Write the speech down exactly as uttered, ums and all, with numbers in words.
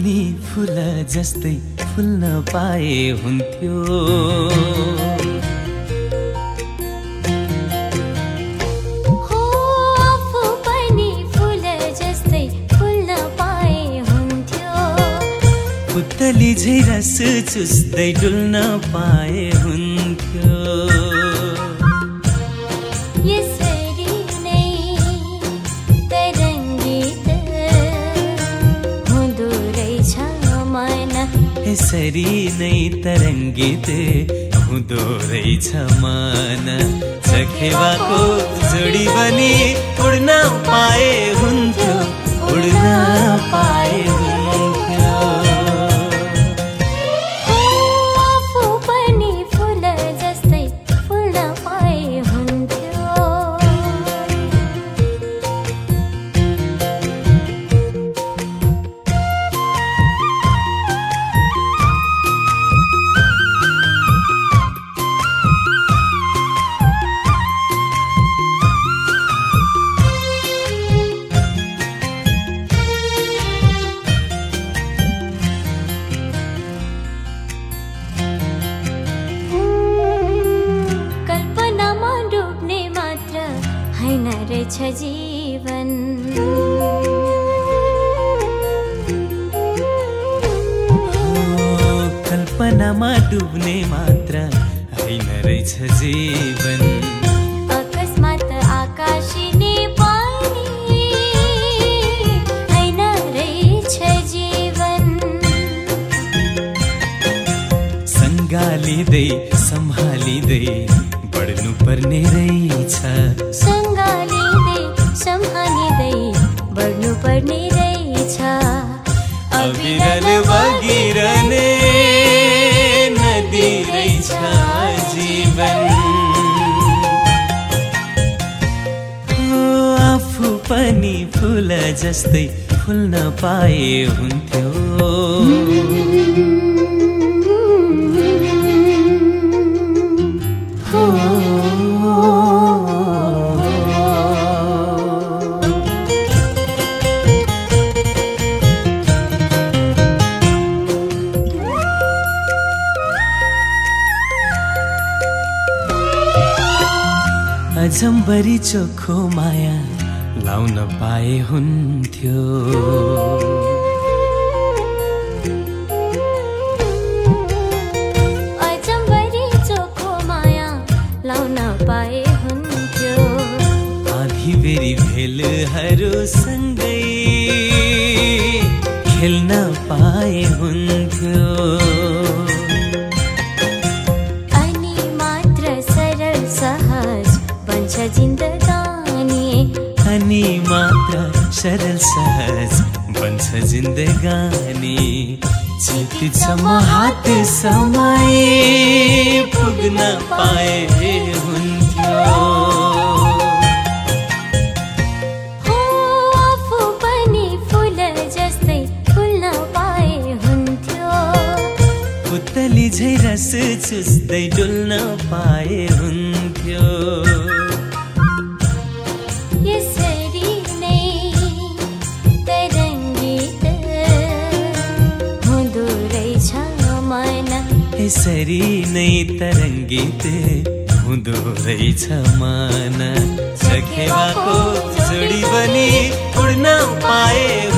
पनि फुल जस्तै फुल्न पाए हुन्थ्यो। हो आफू पनि फुल जस्तै फुल्न पाए हुन्थ्यो। पुतली झै रस चुस्दै डुल्न पाए हुन्थ्यो। यसरी नै तरङ्गित हुँदो रहेछ मन। यसरी नै तरङ्गित हुँदो रहेछ मन। चखेवाको जोडी बनी उड्न पाए हुन्थ्यो, उड्न पाए हुन्थ्यो। हो आफू पनि फुल जस्तै फुल्न पाए हुन्थ्यो। कल्पनामा डुब्ने मात्र हैन रहेछ जीवन। कल्पनामा डुब्ने मात्र हैन रहेछ जीवन। अकस्मात आकाशिने पानी हैन रहेछ जीवन। सँगालिँदै सम्हालिँदै बढ्नु पर्ने रहेछ। सँगालिँदै सम्हालिँदै बढ्नु पर्ने रहेछ। अविरल बगिरहने नदी रहेछ जीवन। हो आफू पनि फुल जस्तै फुल्न पाए हुन्थ्यो। अजम्बरी चोखो माया लाउन पाए हुन्थ्यो। अजम्बरी चोखो माया लाउन पाए हुन्थ्यो। आधी बेरी भेलहरू सँगै खेल्न पाए हुन्थ्यो। अनि मात्र सरल सहज बन्छ जिन्दगानी। अनि मात्र सरल सहज बन्छ जिन्दगानी। चितसम्म हात समय पुग्न पाए हुन्थ्यो। हो आफू पनि फुल जस्तै फुल्न पाए हुन्थ्यो। पुतली झै रस चुस्दै डुल्न पाए हुन्थ्यो। यसरी नै तरङ्गित हुँदो रहेछ मन। यसरी नै तरङ्गित हुँदो रहेछ मन। चखेवाको जोडी बनी उड्न पाए